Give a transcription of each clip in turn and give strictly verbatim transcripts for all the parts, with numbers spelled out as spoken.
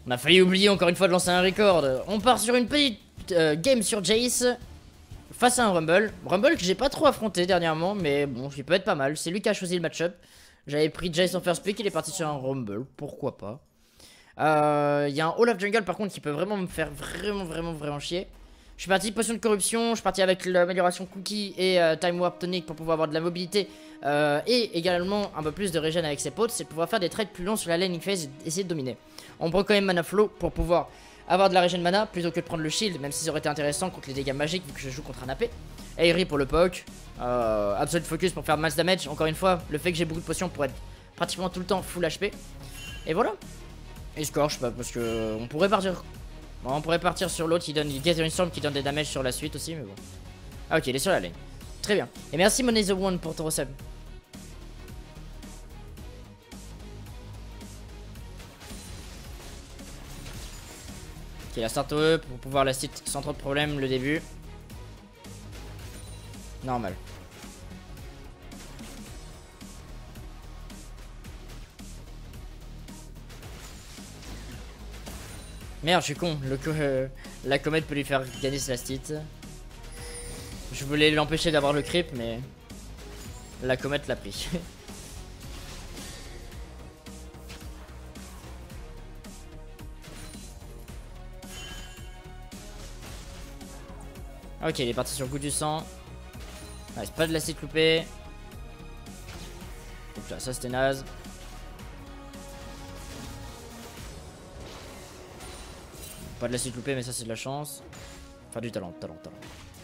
On a failli oublier encore une fois de lancer un record. On part sur une petite euh, game sur Jace face à un Rumble. Rumble que j'ai pas trop affronté dernièrement, mais bon, il peut être pas mal. C'est lui qui a choisi le match-up. J'avais pris Jace en first pick, il est parti sur un Rumble, pourquoi pas. Il euh, y a un All of Jungle par contre qui peut vraiment me faire vraiment vraiment vraiment chier. Je suis parti potion de corruption, je suis parti avec l'amélioration cookie et euh, time warp tonic pour pouvoir avoir de la mobilité euh, et également un peu plus de régène avec ses potes, c'est pouvoir faire des trades plus longs sur la laning phase et essayer de dominer. On prend quand même mana flow pour pouvoir avoir de la régène mana plutôt que de prendre le shield, même si ça aurait été intéressant contre les dégâts magiques vu que je joue contre un A P. Aerie pour le poke, euh, Absolute Focus pour faire mass damage, encore une fois, le fait que j'ai beaucoup de potions pour être pratiquement tout le temps full H P. Et voilà. Et Scorch, bah, parce que on pourrait partir... Bon, on pourrait partir sur l'autre qui donne Gathering Storm qui donne des damages sur la suite aussi, mais bon. Ah ok, il est sur la lane. Très bien. Et merci Money the One pour ton resub. Ok, la start E pour pouvoir la site sans trop de problème le début. Normal. Merde, je suis con. Le co euh, la comète peut lui faire gagner ce last hit. Je voulais l'empêcher d'avoir le creep, mais la comète l'a pris. Ok, il est parti sur le goût du sang. Ouais, c'est pas de l'acide loupé. Donc là, ça c'était naze. Pas de l'acide loupé, mais ça c'est de la chance. Enfin, du talent, talent, talent.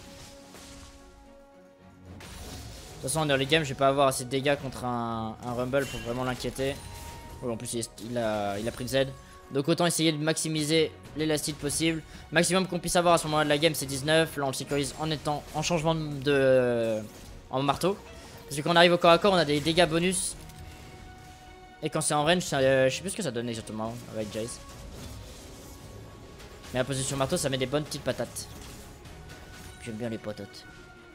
De toute façon, en early game, je vais pas avoir assez de dégâts contre un, un Rumble pour vraiment l'inquiéter. Oui, en plus, il, est, il, a, il a pris le Z. Donc, autant essayer de maximiser l'élastique possible. Maximum qu'on puisse avoir à ce moment-là de la game, c'est dix-neuf. Là, on le sécurise en étant en changement de. En marteau. Parce que quand on arrive au corps à corps, on a des dégâts bonus. Et quand c'est en range, euh, je sais plus ce que ça donne exactement avec Jace. Mais la position marteau, ça met des bonnes petites patates. J'aime bien les patates.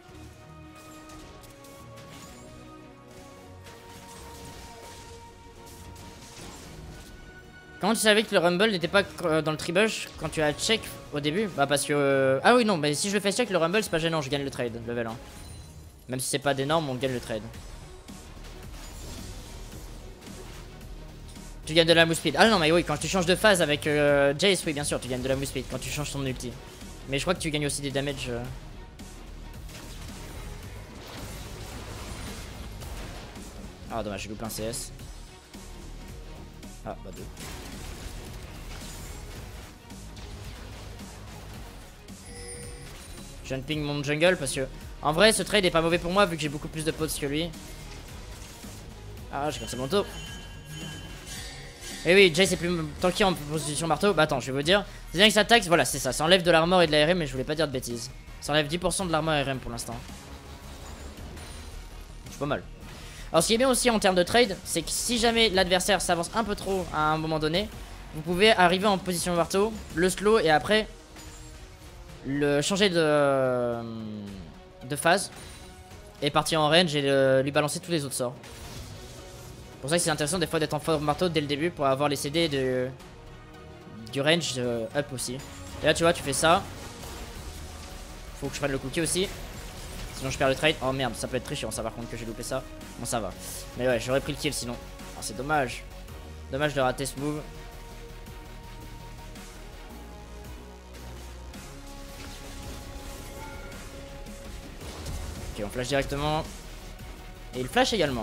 Comment tu savais que le Rumble n'était pas dans le tribush quand tu as check au début? Bah parce que... Ah oui non, mais si je le fais check, le Rumble c'est pas gênant, je gagne le trade, level un. Même si c'est pas d'énorme, on gagne le trade. Tu gagnes de la move speed. Ah non mais oui, quand tu changes de phase avec euh, Jace, oui bien sûr, tu gagnes de la move speed quand tu changes ton ulti. Mais je crois que tu gagnes aussi des damages. Euh... Ah dommage, j'ai loupé un C S. Ah bah deux. Je viens de ping mon jungle parce que... En vrai ce trade est pas mauvais pour moi vu que j'ai beaucoup plus de potes que lui. Ah j'ai cassé mon tour. Et oui, Jay c'est plus tanky en position marteau. Bah attends, je vais vous dire. C'est bien que ça taxe, voilà, c'est ça. Ça enlève de l'armor et de la R M, mais je voulais pas dire de bêtises. Ça enlève dix pour cent de l'armor R M pour l'instant. C'est pas mal. Alors ce qui est bien aussi en termes de trade, c'est que si jamais l'adversaire s'avance un peu trop à un moment donné, vous pouvez arriver en position marteau, le slow et après le changer de, de phase et partir en range et le, lui balancer tous les autres sorts. C'est pour ça que c'est intéressant des fois d'être en forme marteau dès le début pour avoir les C D de, du range euh, up aussi. Et là tu vois tu fais ça. Faut que je prenne le cookie aussi. Sinon je perds le trade. Oh merde, ça peut être très chiant ça par contre que j'ai loupé ça. Bon ça va. Mais ouais j'aurais pris le kill sinon. Oh, c'est dommage. Dommage de rater ce move. Ok on flash directement. Et il flash également.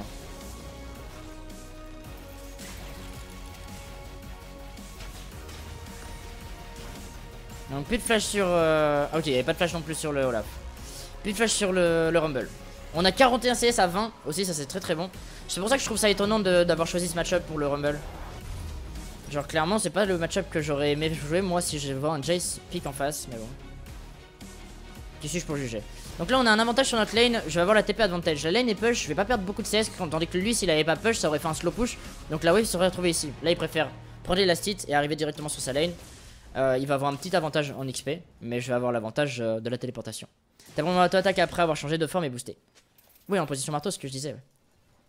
Donc plus de flash sur... Euh... Ah ok, il n'y avait pas de flash non plus sur le Olaf. Plus de flash sur le, le Rumble. On a quarante et un C S à vingt aussi, ça c'est très très bon. C'est pour ça que je trouve ça étonnant d'avoir choisi ce match-up pour le Rumble. Genre clairement c'est pas le match-up que j'aurais aimé jouer moi si je vois un Jace pick en face, mais bon. Qui suis-je pour juger? Donc là on a un avantage sur notre lane, je vais avoir la T P advantage. La lane est push, je vais pas perdre beaucoup de C S, tandis que lui s'il avait pas push ça aurait fait un slow push. Donc la wave serait retrouvée ici. Là il préfère prendre l'élastite et arriver directement sur sa lane. Euh, il va avoir un petit avantage en X P, mais je vais avoir l'avantage euh, de la téléportation. T'as vraiment auto-attaque après avoir changé de forme et boosté. Oui, en position marteau, ce que je disais.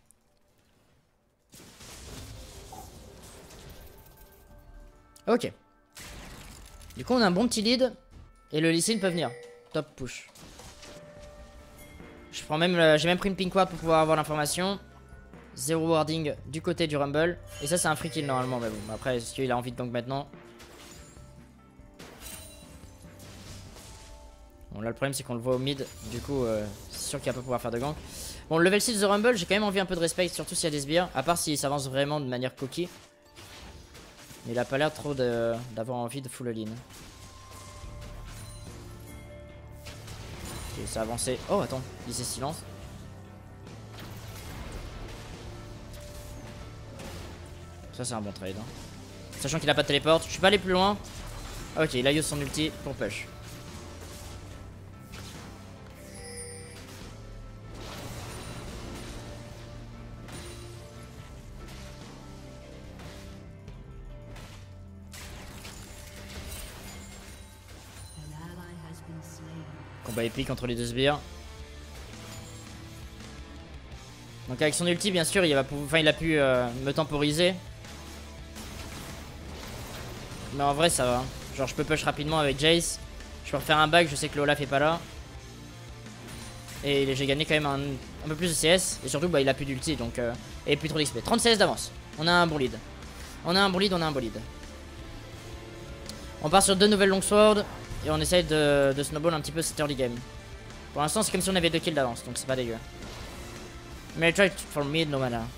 Ouais. Ok. Du coup on a un bon petit lead. Et le Lee Sin peut venir. Top push. Je prends même, j'ai même pris une pink ward pour pouvoir avoir l'information. Zéro warding du côté du Rumble. Et ça c'est un free kill normalement, mais bon. Après est-ce qu'il a envie de gank maintenant? Bon là le problème c'est qu'on le voit au mid. Du coup euh, c'est sûr qu'il va pas pouvoir faire de gank. Bon level six de Rumble, j'ai quand même envie un peu de respect. Surtout s'il y a des sbires. À part s'il s'avance vraiment de manière coquille. Mais il a pas l'air trop d'avoir envie de full all-in. Ok ça a avancé. Oh attends, il s'est silence. Ça c'est un bon trade hein. Sachant qu'il a pas de téléport, je suis pas allé plus loin. Ok il a use son ulti pour push. Combat épique entre les deux sbires. Donc avec son ulti bien sûr il, va pou... enfin, il a pu euh, me temporiser. Mais en vrai ça va. Genre je peux push rapidement avec Jace. Je peux refaire un back, je sais que le Olaf est pas là. Et j'ai gagné quand même un, un peu plus de C S. Et surtout bah, il a plus d'ulti donc euh, et plus trop d'X P. trente C S d'avance. On a un bon lead. On a un bon lead, on a un bon lead. On part sur deux nouvelles longswords. Et on essaye de, de snowball un petit peu cette early game. Pour l'instant c'est comme si on avait deux kills d'avance. Donc c'est pas dégueu. Mais try for mid no mana.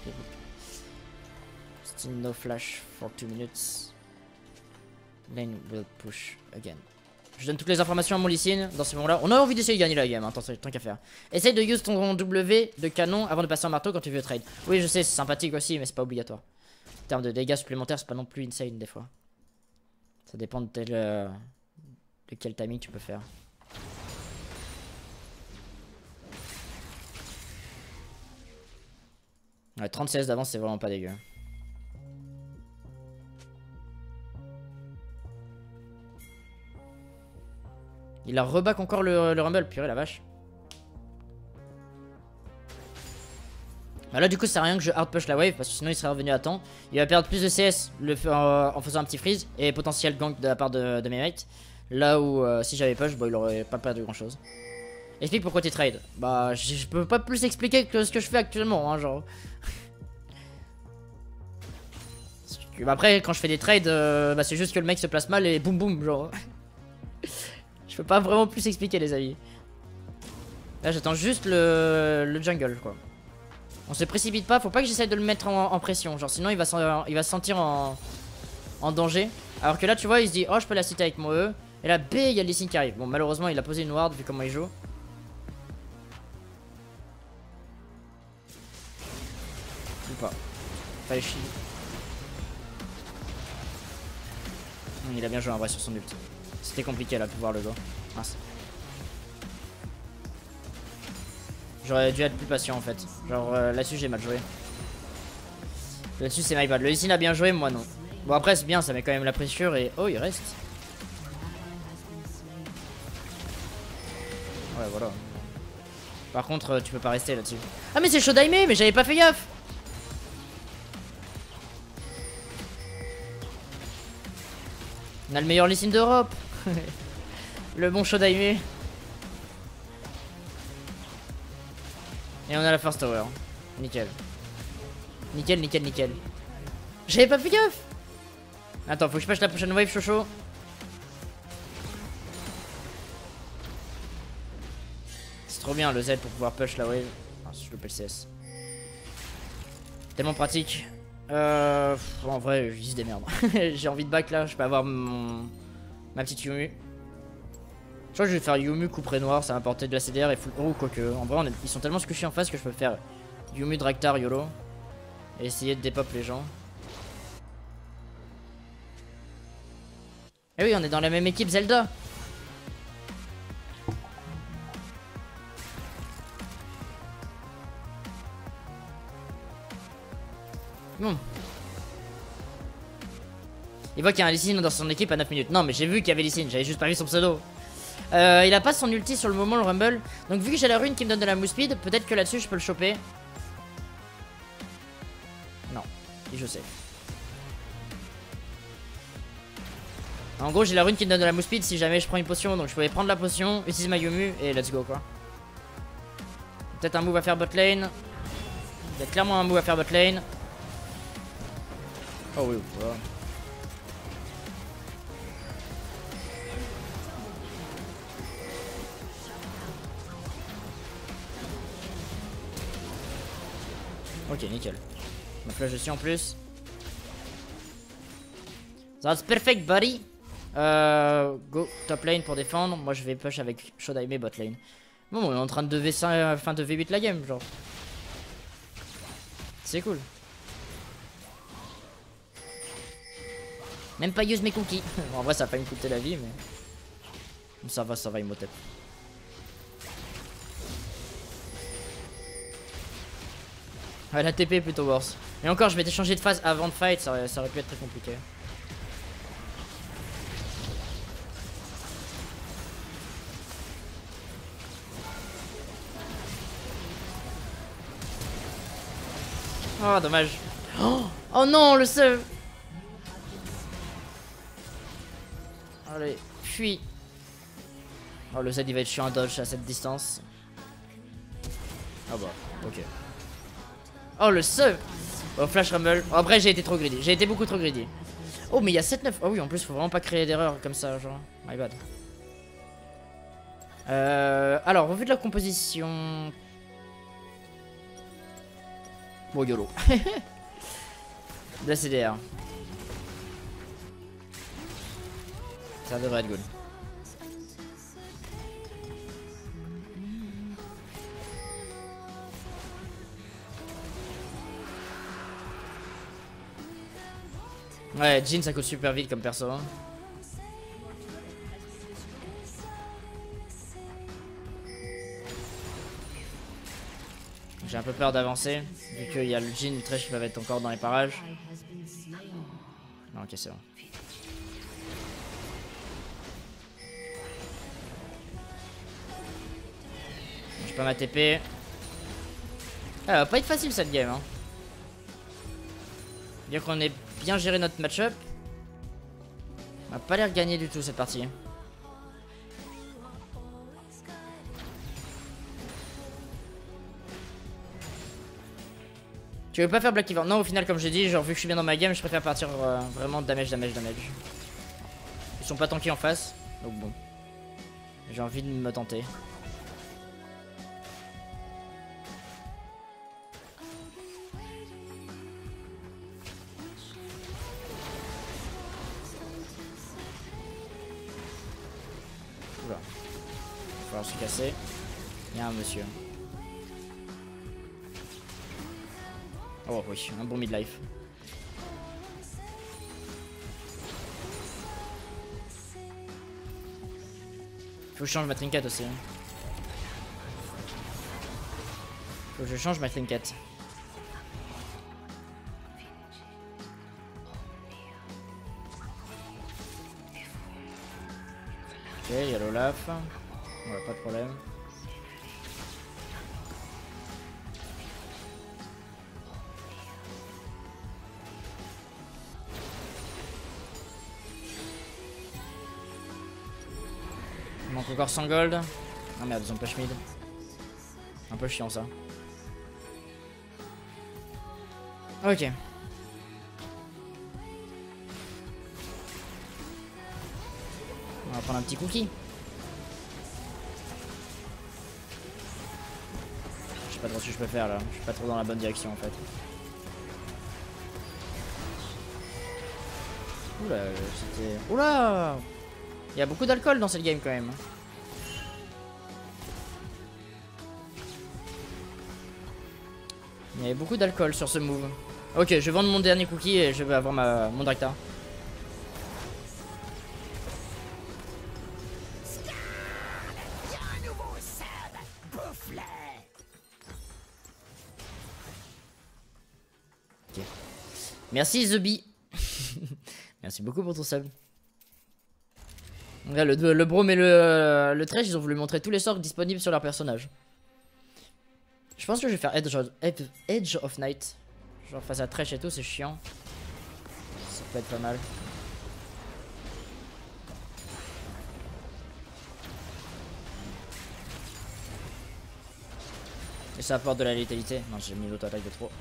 Still no flash for two minutes. Lane will push again. Je donne toutes les informations à mon Lee Sin dans ce moment-là. On a envie d'essayer de gagner la game, hein, tant, tant qu'à faire. Essaye de use ton W de canon avant de passer en marteau quand tu veux trade. Oui, je sais, c'est sympathique aussi, mais c'est pas obligatoire. En termes de dégâts supplémentaires, c'est pas non plus insane des fois. Ça dépend de, tel, euh, de quel timing tu peux faire. Ouais, trente C S d'avance, c'est vraiment pas dégueu. Il a reback encore le, le Rumble, purée la vache. Bah là du coup ça sert à rien que je hard push la wave parce que sinon il serait revenu à temps. Il va perdre plus de C S le, euh, en faisant un petit freeze et potentiel gank de la part de, de mes mates. Là où euh, si j'avais push, bon, il aurait pas perdu grand chose. Explique pourquoi tu trade. Bah je, je peux pas plus expliquer que ce que je fais actuellement hein, genre. Après quand je fais des trades, euh, bah, c'est juste que le mec se place mal et boum boum genre. Je peux pas vraiment plus expliquer les amis. Là j'attends juste le, le jungle quoi. On se précipite pas, faut pas que j'essaye de le mettre en, en pression. Genre sinon il va, il va se sentir en, en danger. Alors que là tu vois il se dit oh je peux la citer avec mon E. Et là B il y a Lee Sin qui arrive. Bon malheureusement il a posé une ward vu comment il joue. Ou pas. Fallait chier. Il a bien joué en vrai sur son ult. C'était compliqué là pour voir le go. Mince. J'aurais dû être plus patient en fait. Genre euh, là-dessus j'ai mal joué. Là-dessus c'est my bad. Le Lee Sin a bien joué, moi non. Bon après c'est bien, ça met quand même la pression et... Oh il reste. Ouais voilà. Par contre euh, tu peux pas rester là-dessus. Ah mais c'est chaud d'aimer, mais j'avais pas fait gaffe. On a le meilleur Lee Sin d'Europe. Le bon Shodaime. Et on a la first tower. Nickel. Nickel, nickel, nickel. J'avais pas fait gaffe. Attends, faut que je pêche la prochaine wave, Chocho. C'est trop bien le Z pour pouvoir push la wave. Ah, je loupé le C S. Tellement pratique. Euh, en vrai, je dis des merdes. J'ai envie de back là. Je peux avoir mon... ma petite Yumu. Je crois que je vais faire Yumu couperé noir. Ça va apporter de la C D R et full. Oh, quoique. En vrai, on est... ils sont tellement squishy en face que je peux faire Yumu Draktar YOLO. Et essayer de dépop les gens. Eh oui, on est dans la même équipe Zelda. Bon. Il voit qu'il y a un Lee Sin dans son équipe à neuf minutes. Non mais j'ai vu qu'il y avait Lee Sin, j'avais juste pas vu son pseudo. euh, Il a pas son ulti sur le moment le Rumble. Donc vu que j'ai la rune qui me donne de la move speed, peut-être que là-dessus je peux le choper. Non, il joue safe. En gros, j'ai la rune qui me donne de la move speed si jamais je prends une potion. Donc je pouvais prendre la potion, utiliser ma Yumu et let's go quoi. Peut-être un move à faire bot lane. Il y a clairement un move à faire bot lane. Oh oui, voilà. Ok, nickel. Ma flash dessus en plus. That's perfect, buddy. Euh, go top lane pour défendre. Moi, je vais push avec Shodaime bot lane. Bon, on est en train de V cinq, euh, fin de V huit la game, genre. C'est cool. Même pas use mes cookies. En vrai, ça va pas me coûter la vie, mais. Ça va, ça va, Imhotep. Ouais, la T P est plutôt worse. Et encore, je m'étais changé de phase avant de fight, ça aurait, ça aurait pu être très compliqué. Oh, dommage. Oh, oh non, le seul. Allez, fuis. Oh, le Z il va être chiant à dodge à cette distance. Ah bah, ok. Oh, le seul. Oh, flash rumble. Oh, après, j'ai été trop greedy. J'ai été beaucoup trop greedy. Oh, mais il y a sept neuf. Oh oui, en plus, faut vraiment pas créer d'erreur comme ça, genre. My bad. Euh, alors, revue de la composition. Bon, YOLO. De la C D R. Ça devrait être good. Ouais, Jhin ça coûte super vite comme perso. Hein. J'ai un peu peur d'avancer, vu qu'il y a le Jhin, le Thresh qui va être encore dans les parages. Non, ok, c'est bon. J'ai pas ma T P. Ah, elle va pas être facile cette game. Hein. Dire qu'on ait bien géré notre match-up. On a pas l'air gagné du tout cette partie. Tu veux pas faire Black Cleaver? Non, au final, comme j'ai dit, genre vu que je suis bien dans ma game, je préfère partir euh, vraiment damage, damage, damage. Ils sont pas tankés en face, donc bon. J'ai envie de me tenter. Oula. Il va falloir se casser. Il y a un monsieur. Oh oui, un bon midlife. Faut que je change ma trinket aussi. Faut que je change ma trinket. Ok, il y a l'Olaf. Ouais, pas de problème. Il manque encore cent gold. Ah merde, ils ont push mid. Un peu chiant ça. Ok. On va prendre un petit cookie. Je sais pas trop ce que je peux faire là. Je suis pas trop dans la bonne direction en fait. Oula, c'était... Oula! Il y a beaucoup d'alcool dans cette game quand même. Il y avait beaucoup d'alcool sur ce move. Ok, je vais vendre mon dernier cookie et je vais avoir ma... mon Draktar. Ok. Merci The Bee. Merci beaucoup pour ton sub. Le, le, le Brome et le, le Thresh, ils ont voulu montrer tous les sorts disponibles sur leur personnage. Je pense que je vais faire Edge of, Edge of Night. Genre face à Thresh et tout, c'est chiant. Ça peut être pas mal. Et ça apporte de la létalité. Non, j'ai mis l'auto-attaque de trop.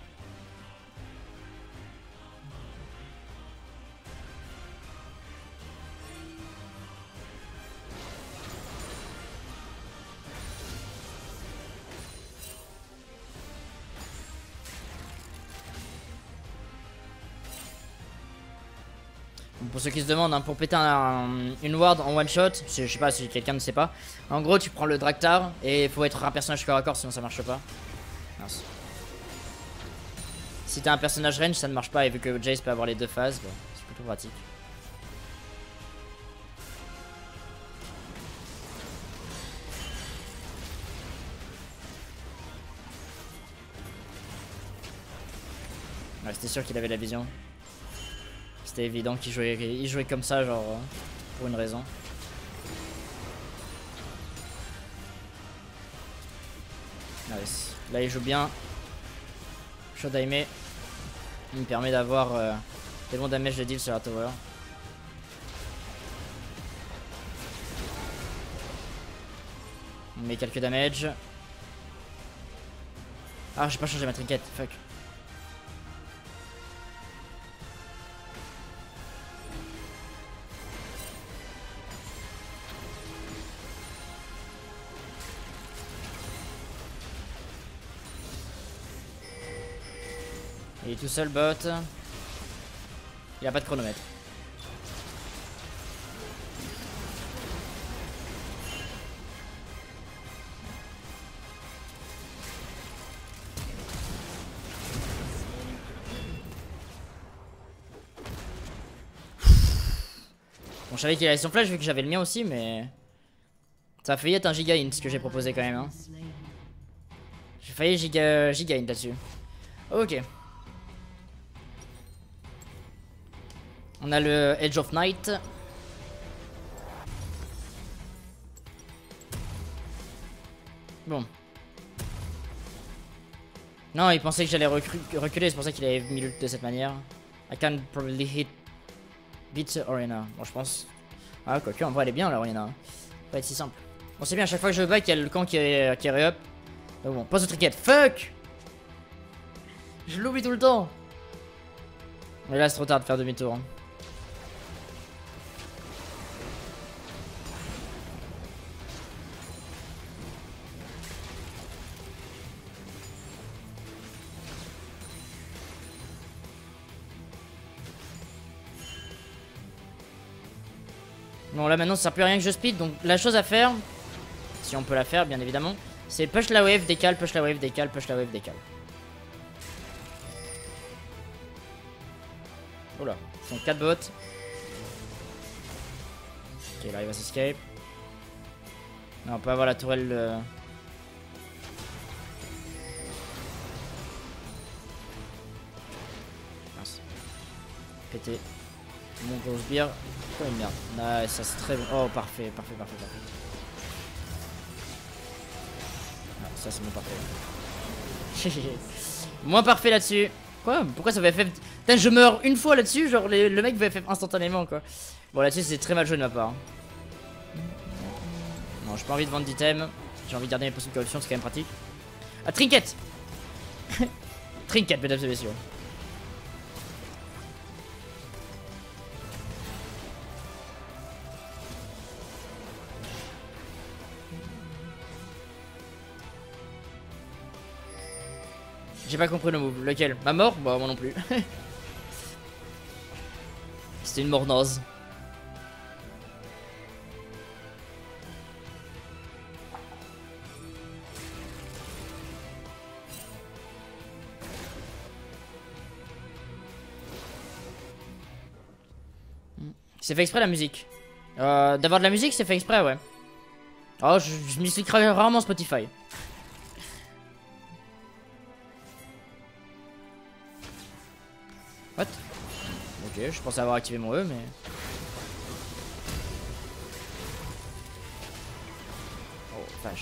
Pour ceux qui se demandent, hein, pour péter un, une ward en one shot, je sais pas si quelqu'un ne sait pas. En gros, tu prends le Draktar et il faut être un personnage corps à corps sinon ça marche pas. Mince. Si t'as un personnage range, ça ne marche pas et vu que Jace peut avoir les deux phases, bah, c'est plutôt pratique. Ouais, c'était sûr qu'il avait la vision. C'était évident qu'il jouait, il jouait comme ça, genre, euh, pour une raison. Nice. Là, il joue bien. Shodaime. Il me permet d'avoir euh, des bons damage de deal sur la tower. On met quelques damage. Ah, j'ai pas changé ma trinket, fuck. Il est tout seul bot. Il a pas de chronomètre. Bon, je savais qu'il avait son flash vu que j'avais le mien aussi, mais ça a failli être un giga int ce que j'ai proposé quand même. Hein. J'ai failli giga, giga int là-dessus. Ok. On a le Edge of Night. Bon. Non, il pensait que j'allais reculer, c'est pour ça qu'il avait mis l'ult de cette manière. I can probably hit beat Orianna. Bon, je pense. Ah, quoique, en vrai, elle est bien la Orianna. Ça va être si simple. Bon, c'est bien, à chaque fois que je back, il y a le camp qui est, qui est re-up. Donc bon, pose de trinket. Fuck! Je l'oublie tout le temps. Mais là, c'est trop tard de faire demi-tour. Hein. Bon là maintenant ça sert plus à rien que je speed, donc la chose à faire, si on peut la faire bien évidemment, c'est push la wave, décale, push la wave, décale, push la wave, décale. Oula, ils sont quatre bots. Ok, là il va s'escape. On peut avoir la tourelle. Euh... Mince. Pété. Mon gros sbire. Oh une merde. Nice, ça c'est très bon. Oh parfait, parfait, parfait, parfait. Ah, ça c'est mon parfait. Moins parfait là-dessus. Quoi? Pourquoi ça va F F? Putain, je meurs une fois là-dessus, genre les, le mec va F F instantanément quoi. Bon là-dessus c'est très mal joué de ma part. Non, j'ai pas envie de vendre d'item. J'ai envie de garder mes possibles corruptions, c'est quand même pratique. Ah, trinket. Trinket, mesdames et messieurs. J'ai pas compris le move. Lequel? Ma mort? Bah moi non plus. C'était une mort naze. C'est fait exprès la musique. Euh, D'avoir de la musique, c'est fait exprès, ouais. Oh, je, je m'y suis rarement Spotify. What? Ok, je pensais avoir activé mon E, mais... Oh, vache.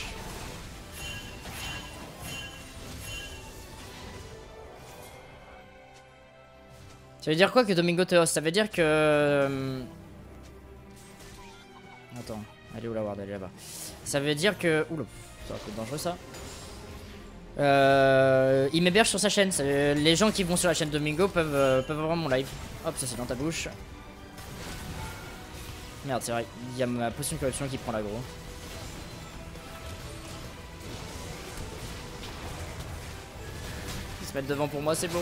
Ça veut dire quoi que Domingo Teos? Ça veut dire que... Attends, elle est où la ward? Elle est là-bas. Ça veut dire que... Oula, ça va être dangereux ça. Euh, il m'héberge sur sa chaîne. Les gens qui vont sur la chaîne Domingo peuvent, euh, peuvent voir mon live. Hop, ça c'est dans ta bouche. Merde, c'est vrai, il y a ma potion de corruption qui prend l'aggro. Ils se mettent devant pour moi, c'est beau.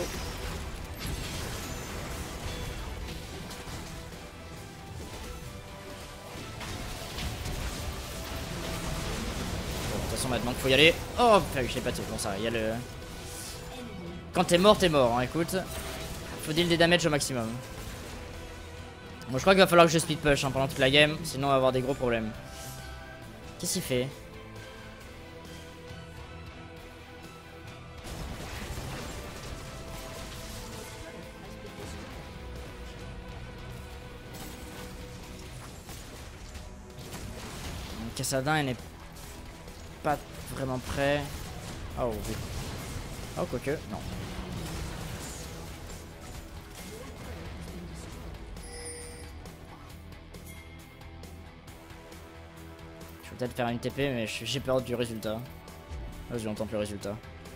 De toute façon maintenant faut y aller. Oh putain, je l'ai pas tué. Bon ça va, il y a le... Quand t'es mort, t'es mort, hein, écoute. Faut deal des damage au maximum. Bon je crois qu'il va falloir que je speed push hein, pendant toute la game, sinon on va avoir des gros problèmes. Qu'est-ce qu'il fait? Cassadin il n'est pas vraiment prêt. Oh oui. Oh quoique, non. Je vais peut-être faire une T P mais j'ai peur du résultat. Vas-y on tente le résultat.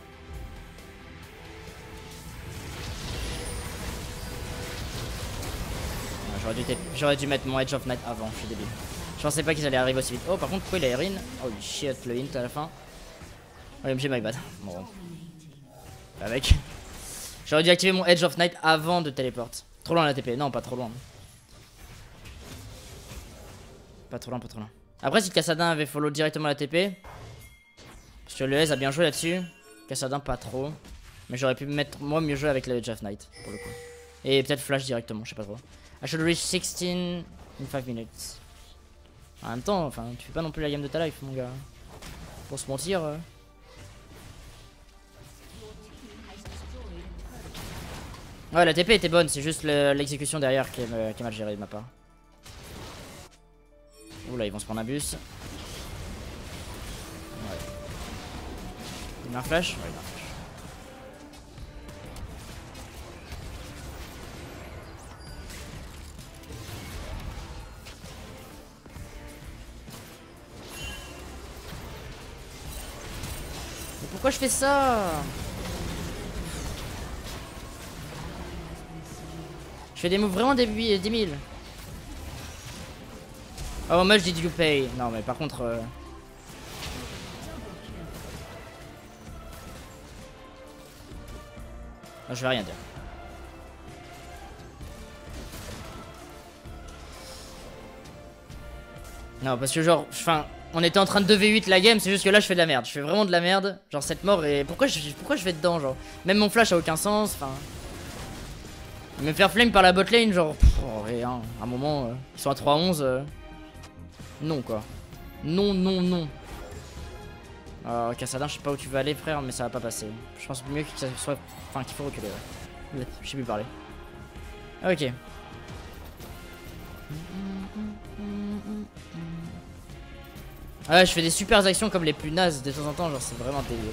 J'aurais dû, dû mettre mon Edge of Night avant, je suis débile. Je pensais pas qu'ils allaient arriver aussi vite. Oh par contre pourquoi il a Erin? Oh shit le hint à la fin. O M G my bad. Bon. Bah mec. J'aurais dû activer mon Edge of Night avant de téléport. Trop loin la T P, non pas trop loin. Pas trop loin, pas trop loin. Après si Cassadin avait follow directement la T P. Parce que le S a bien joué là-dessus. Cassadin pas trop. Mais j'aurais pu mettre moi mieux jouer avec le Edge of Night pour le coup. Et peut-être flash directement, je sais pas trop. I should reach sixteen in five minutes. En même temps, enfin, tu fais pas non plus la game de ta life, mon gars. Pour se mentir. Euh... Ouais, la T P était bonne, c'est juste l'exécution le, derrière qui est, euh, qui est mal gérée de ma part. Oula, ils vont se prendre un bus. Ouais. Il met un flash? Ouais, il met un flash. Pourquoi je fais ça? Je fais des moves vraiment débiles. Oh much did you pay? Non mais par contre... Euh... Non, je vais rien dire. Non parce que genre... Enfin... On était en train de deux v huit la game, c'est juste que là je fais de la merde. Je fais vraiment de la merde. Genre cette mort et... Pourquoi je, pourquoi je vais dedans genre? Même mon flash a aucun sens, enfin... Me faire flame par la bot lane, genre... Pff, oh, rien. À un moment, euh, ils sont à trois onze. Euh... Non quoi. Non, non, non. Euh, Cassadin, je sais pas où tu veux aller frère, mais ça va pas passer. Je pense mieux que ça soit... Enfin qu'il faut reculer, ouais. Je sais plus parler. Ok. Ouais, je fais des super actions comme les plus nazes de temps en temps, genre c'est vraiment débile.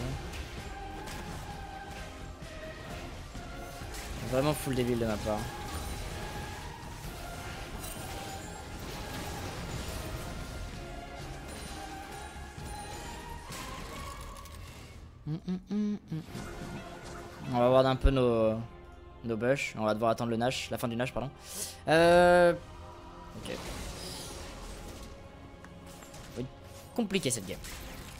Vraiment full débile de ma part. On va voir un peu nos, nos bush. On va devoir attendre le Nash, la fin du Nash, pardon. Euh... Ok. Compliqué cette game.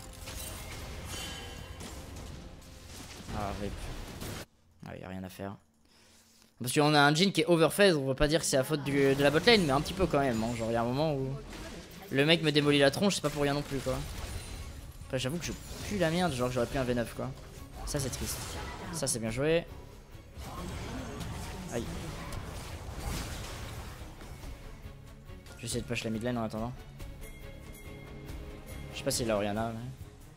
Ah, rip. Ah, y a rien à faire. Parce qu'on a un Jhin qui est overfed, on va pas dire que c'est la faute du, de la botlane, mais un petit peu quand même. Hein. Genre, y a un moment où le mec me démolit la tronche, c'est pas pour rien non plus, quoi. Après, j'avoue que je pue la merde, genre j'aurais pu un V neuf, quoi. Ça, c'est triste. Ça, c'est bien joué. Aïe. Je vais essayer de push la mid lane en attendant. Je sais pas s'il a Oriana, mais...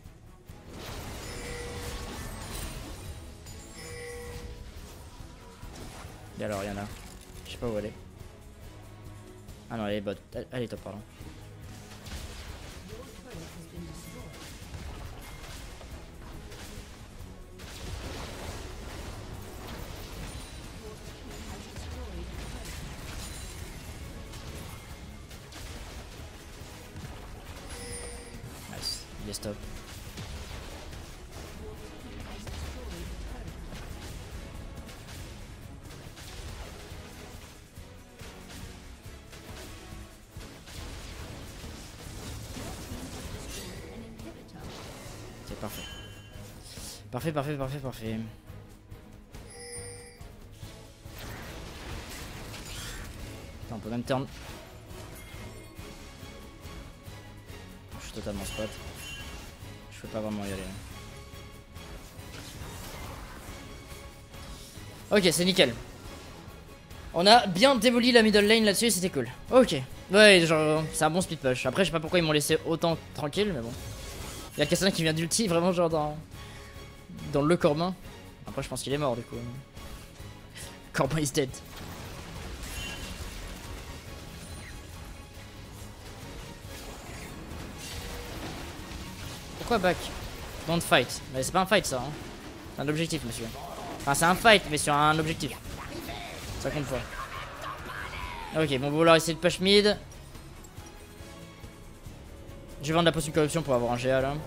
Et alors Oriana. Je sais pas où elle est. Ah non, elle est bot. Elle, elle est top, pardon. Nice. Il est stop. parfait. Parfait, parfait, parfait, parfait. Attends, on peut même turn. Je suis totalement spot. Je peux pas vraiment y aller. Ok, c'est nickel. On a bien démoli la middle lane là-dessus, c'était cool. Ok. Ouais, genre, c'est un bon split push. Après, je sais pas pourquoi ils m'ont laissé autant tranquille, mais bon. Il y a Cassandra qui vient d'ulti, vraiment, genre dans. Dans le Corbin. Après, je pense qu'il est mort du coup. Corbin is dead. Pourquoi back? Don't fight. Mais c'est pas un fight ça. Hein. C'est un objectif, monsieur. Enfin, c'est un fight, mais sur un objectif. Ça compte pas. Ok, bon, on va vouloir essayer de push mid. Je vais vendre la potion de corruption pour avoir un G A là.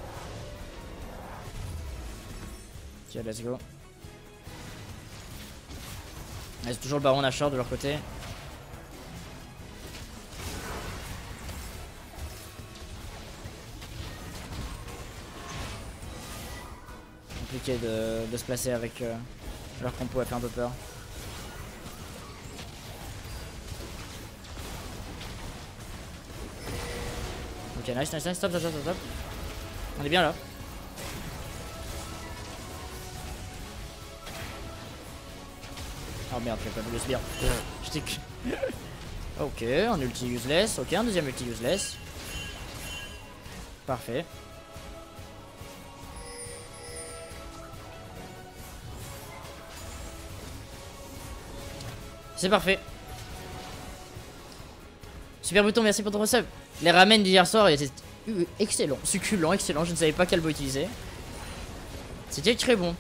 Ok, let's go. C'est toujours le baron Nashor de leur côté. Compliqué de, de se placer avec euh, leur compo, a fait un peu peur. Ok, nice, nice, nice, stop, stop, stop, stop. On est bien là. Oh merde, j'ai pas vu le sbire. Je t'ai... Ok, un ulti useless. Ok, un deuxième ulti useless. Parfait. C'est parfait. Super bouton, merci pour ton resub. Les ramen d'hier soir étaient excellents, succulents, excellents. Je ne savais pas quel bout utiliser. C'était très bon.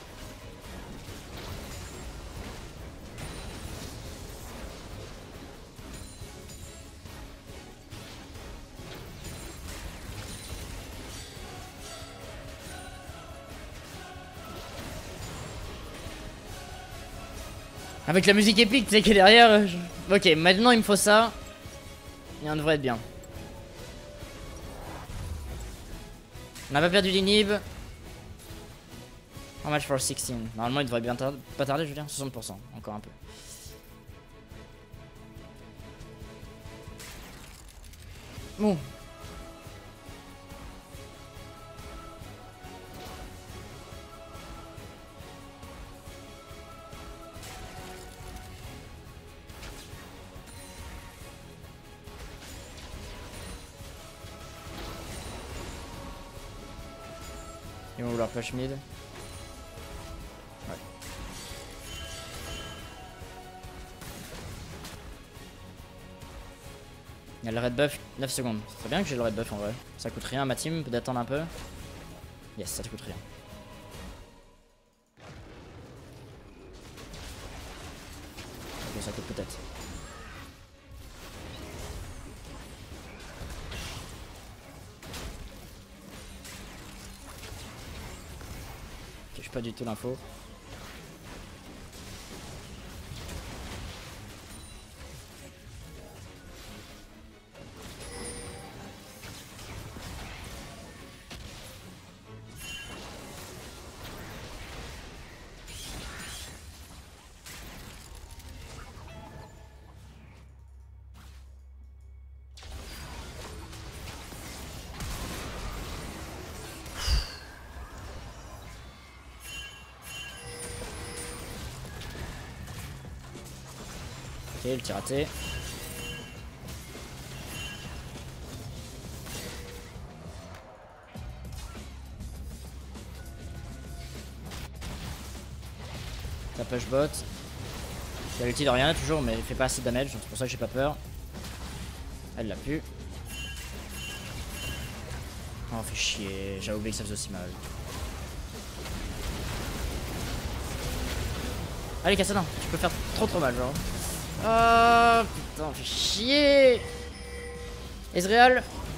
Avec la musique épique, tu sais, qui est derrière. Je... Ok, maintenant il me faut ça. Et on devrait être bien. On n'a pas perdu l'inhib. En match for seize. Normalement il devrait bien tarder, pas tarder, je veux dire, soixante pour cent. Encore un peu. Bon. Ils vont vouloir push mid. Ouais. Il y a le red buff, neuf secondes. C'est très bien que j'ai le red buff en vrai. Ça coûte rien à ma team, peut d'attendre un peu. Yes, ça te coûte rien. Ok, ça coûte peut-être. Pas du tout l'info. Ok, le tir raté. La push bot. Il y a l'ulti de rien toujours, mais il fait pas assez de damage, donc c'est pour ça que j'ai pas peur. Elle l'a pu. Oh, fait chier, j'avais oublié que ça faisait aussi mal. Allez, Cassandra, tu peux faire trop trop mal, genre. Oh putain, fait chier. Ezreal.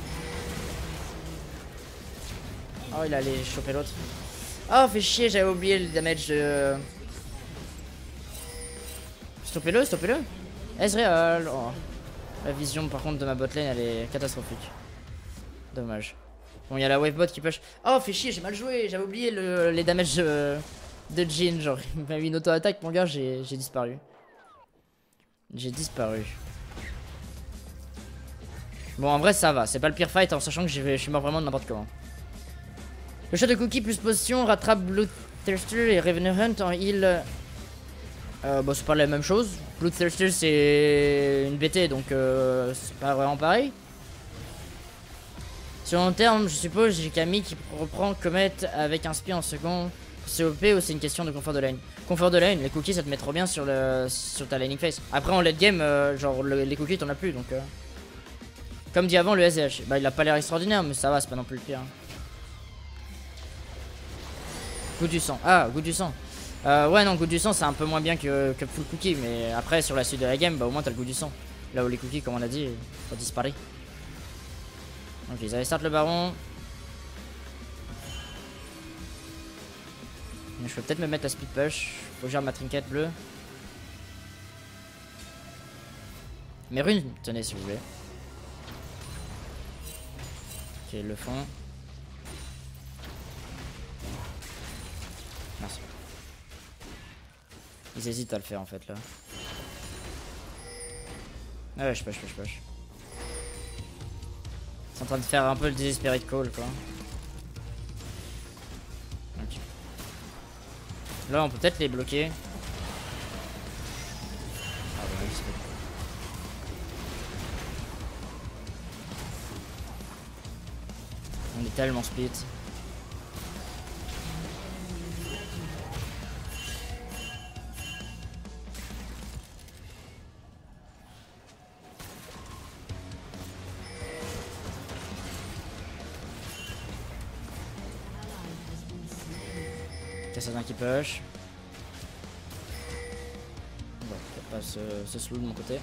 Oh, il allait choper l'autre. Oh, fait chier, j'avais oublié le damage de... Stoppez-le, stoppez-le. Ezreal. Oh. La vision par contre de ma botlane, elle est catastrophique. Dommage. Bon, il y a la wavebot qui push. Oh, fait chier, j'ai mal joué. J'avais oublié le, les damages euh, de Jhin. Genre, il m'a mis une auto-attaque, mon gars, j'ai disparu. J'ai disparu. Bon, en vrai, ça va. C'est pas le pire fight en sachant que je suis mort vraiment de n'importe comment. Le shot de Cookie plus position rattrape Bloodthirster et Revenant en heal. Euh, bon, c'est pas la même chose. Bloodthirster, c'est une B T, donc euh, c'est pas vraiment pareil. Sur long terme, je suppose, j'ai Camille qui reprend Comet avec un spi en second. C'est O P ou c'est une question de confort de lane? Confort de lane, les cookies ça te met trop bien sur, le, sur ta laning phase. Après en late game, euh, genre le, les cookies t'en as plus donc. Euh... Comme dit avant, le S D H, bah il a pas l'air extraordinaire, mais ça va, c'est pas non plus le pire. Goût du sang, ah, goût du sang. Euh, ouais, non, goût du sang c'est un peu moins bien que, que full cookie, mais après sur la suite de la game, bah au moins t'as le goût du sang. Là où les cookies, comme on a dit, ont disparu. Ok, ils allaient start le baron. Je peux peut-être me mettre la speed push. Faut que j'ai ma trinket bleue. Mes runes, tenez si vous voulez. Ok, ils le font. Merci. Ils hésitent à le faire en fait là. Ah ouais, je push, je push, je push. Ils sont en train de faire un peu le désespéré de call quoi. Ok. Là on peut peut-être les bloquer. Ah ouais, c'est bon. On est tellement split. Kassadin qui push. Bon, peut-être pas ce, ce slow de mon côté.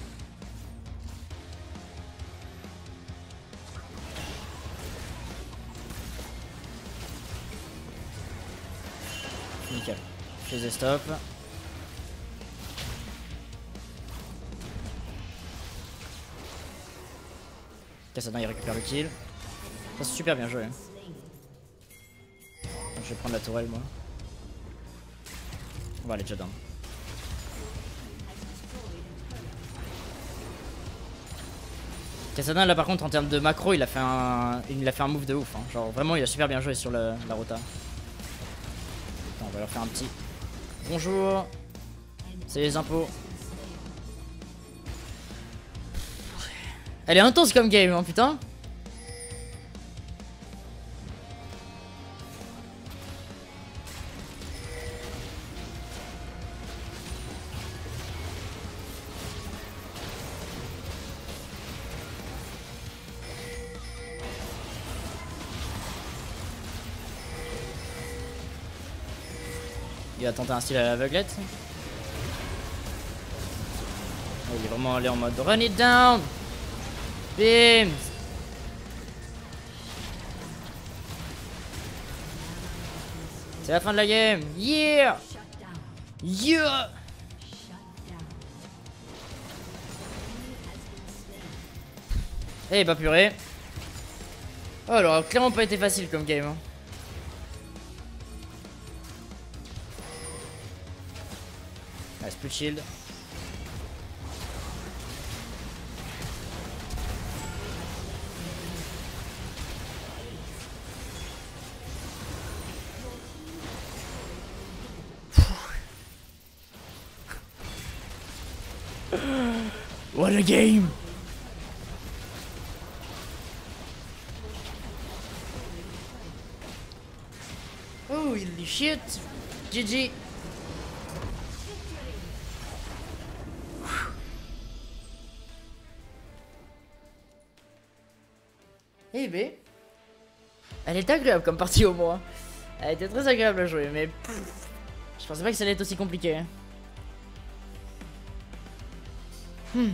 Nickel. Je les ai stop. Kassadin il récupère le kill. Ça c'est super bien joué. Je vais prendre la tourelle moi. On va aller déjà down. Kassadin là par contre en termes de macro il a fait un, il a fait un move de ouf. Hein. Genre vraiment il a super bien joué sur le, la rota. Attends, on va leur faire un petit bonjour. C'est les impôts. Elle est intense comme game hein putain. Il va tenter un style à l'aveuglette. Oh, il est vraiment allé en mode run it down. Bim. C'est la fin de la game. Yeah. Yeah. Eh bah purée. Oh alors clairement pas été facile comme game hein. Ah, split shield. What a game! Holy shit! G G! Eh ben, elle est agréable comme partie au moins. Elle était très agréable à jouer, mais pff, je pensais pas que ça allait être aussi compliqué. Hein. Hmm.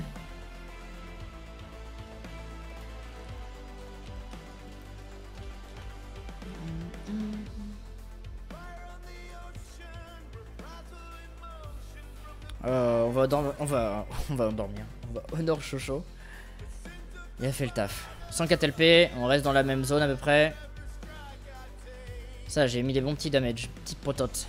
Euh, on va dormir, on va, on va dormir. On va honor Chocho. Il a fait le taf. cent quatre L P, on reste dans la même zone à peu près. Ça, j'ai mis des bons petits damage. Petite potote.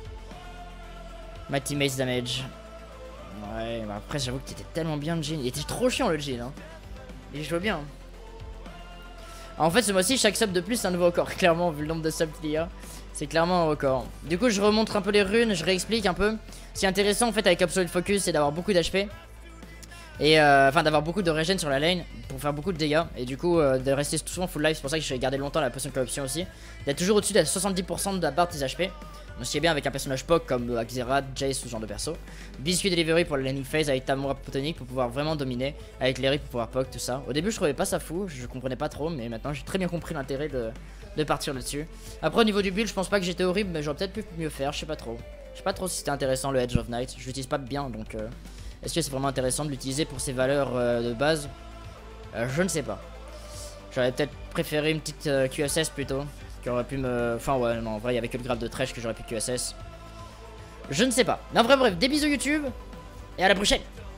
My teammates damage. Ouais, bah après, j'avoue que t'étais tellement bien le Jhin. Il était trop chiant le Jhin. Hein. Il jouait bien. En fait, ce mois-ci, chaque sub de plus, c'est un nouveau record. Clairement, vu le nombre de subs qu'il y a, c'est clairement un record. Du coup, je remontre un peu les runes, je réexplique un peu. Ce qui est intéressant en fait avec Absolute Focus, c'est d'avoir beaucoup d'H P. Et euh, enfin d'avoir beaucoup de régène sur la lane pour faire beaucoup de dégâts. Et du coup euh, de rester souvent full life. C'est pour ça que je vais garder longtemps la potion de corruption aussi. D'être toujours au-dessus de soixante-dix pour cent de la barre de tes H P. Donc ce qui est bien avec un personnage P O C comme Xerath, Jace ou ce genre de perso. Biscuit Delivery pour la laning phase avec Tamura Photonique pour pouvoir vraiment dominer. Avec Lery pour pouvoir P O C tout ça. Au début je trouvais pas ça fou, je comprenais pas trop. Mais maintenant j'ai très bien compris l'intérêt de, de partir là-dessus. Après au niveau du build je pense pas que j'étais horrible. Mais j'aurais peut-être pu mieux faire, je sais pas trop. Je sais pas trop si c'était intéressant le Edge of Night. Je l'utilise pas bien donc... Euh... Est-ce que c'est vraiment intéressant de l'utiliser pour ses valeurs euh, de base? euh, Je ne sais pas. J'aurais peut-être préféré une petite euh, Q S S plutôt. Qui aurait pu me... Enfin ouais, non, en vrai, il y avait que le graphe de Thresh que j'aurais pu Q S S. Je ne sais pas. Non, bref, bref, des bisous YouTube. Et à la prochaine.